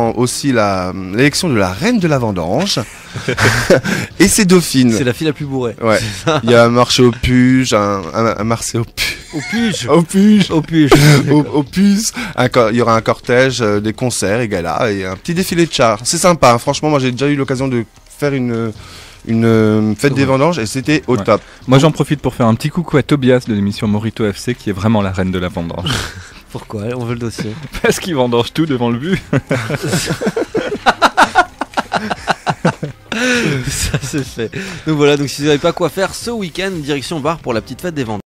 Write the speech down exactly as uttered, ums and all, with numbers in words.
également aussi la, l'élection de la reine de la vendange et ses dauphines. C'est la fille la plus bourrée. Ouais. Il y a un marché aux puges, un, un, un marché aux puges. Au puge. Aux puges. Au puge. Aux, aux puces. Un co- Il y aura un cortège, euh, des concerts, et galas, et un petit défilé de chars. C'est sympa, hein. Franchement, moi j'ai déjà eu l'occasion de faire une, une euh, fête des Ouais. vendanges et c'était au Ouais. top. Moi j'en profite pour faire un petit coucou à Tobias de l'émission Morito F C qui est vraiment la reine de la vendange. Pourquoi? On veut le dossier. Parce qu'il vendange tout devant le but. Ça c'est fait. Donc voilà, donc si vous n'avez pas quoi faire ce week-end, direction bar pour la petite fête des vendanges.